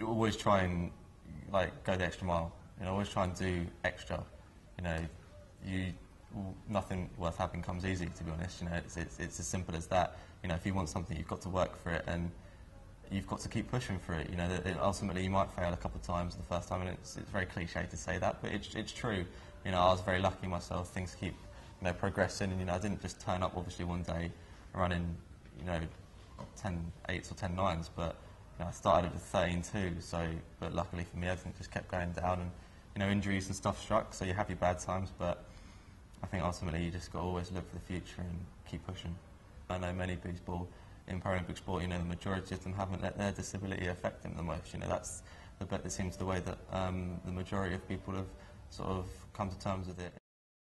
you always try and like go the extra mile. You know, always try and do extra. You know, nothing worth having comes easy. To be honest, you know, it's as simple as that. You know, if you want something, you've got to work for it, and you've got to keep pushing for it. You know, ultimately you might fail a couple of times the first time, and it's very cliche to say that, but it's true. You know, I was very lucky myself. Things keep, you know, progressing, and you know, I didn't just turn up obviously one day running, you know, 10 8s or 10 9s, but you know, I started at 13.2. So, but luckily for me, everything just kept going down, and you know, injuries and stuff struck. So you have your bad times, but I think ultimately you just got to always look for the future and keep pushing. I know many people in Paralympic sport, you know, the majority of them haven't let their disability affect them the most. You know, that's it seems the way that the majority of people have sort of come to terms with it.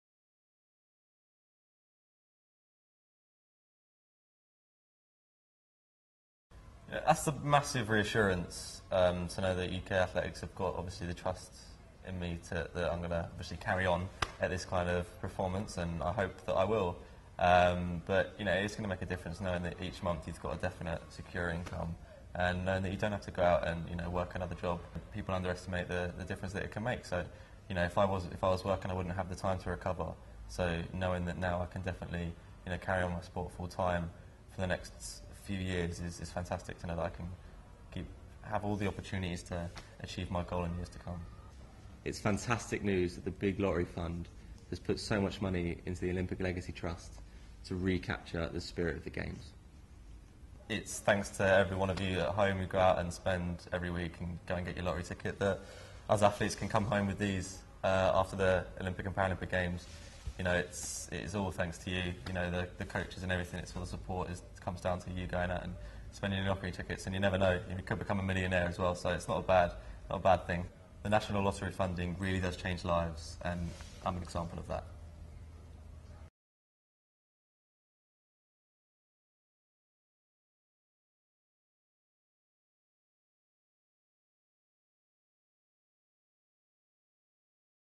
Yeah, that's a massive reassurance to know that UK Athletics have got obviously the trust in me that I'm going to obviously carry on at this kind of performance, and I hope that I will. But you know, it's going to make a difference knowing that each month you've got a definite secure income, and knowing that you don't have to go out and, you know, work another job. People underestimate the difference that it can make. So, you know, if I was working, I wouldn't have the time to recover. So knowing that now I can definitely, you know, carry on my sport full time for the next few years is fantastic to know that I can have all the opportunities to achieve my goal in years to come. It's fantastic news that the Big Lottery Fund has put so much money into the Olympic Legacy Trust to recapture the spirit of the Games. It's thanks to every one of you at home who go out and spend every week and go and get your lottery ticket that us athletes can come home with these after the Olympic and Paralympic Games. You know, it is all thanks to you. You know, the coaches and everything. It's all the support comes down to you going out and spending your lottery tickets, and you never know, you could become a millionaire as well. So it's not a bad thing. The National Lottery funding really does change lives, and I'm an example of that.